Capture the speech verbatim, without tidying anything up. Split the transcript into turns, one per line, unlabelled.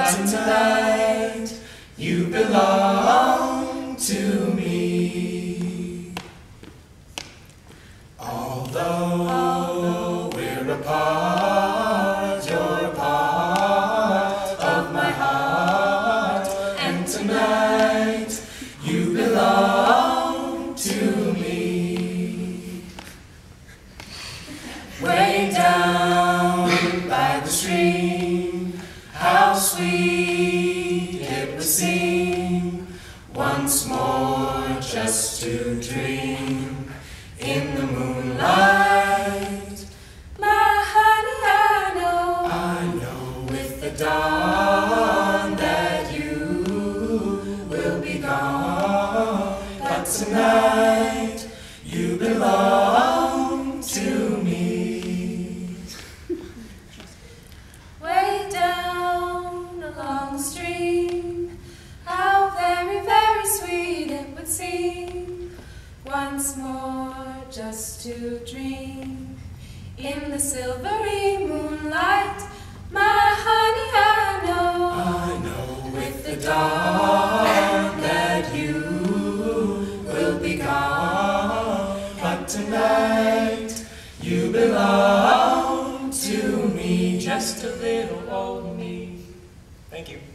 but tonight you belong to me. Although we're apart, you're a part of my heart, and tonight you belong to me. Way down by the stream, how sweet it would seem once more just to dream in the moonlight.
My honey, I know,
I know with the dawn that you will be gone, but tonight you belong to me.
way down along the stream, how very, very sweet it would seem once more just to dream in the silvery moonlight. My honey, I know,
I know with the dawn that you will be gone, but tonight you belong to me, just a little old me. Thank you.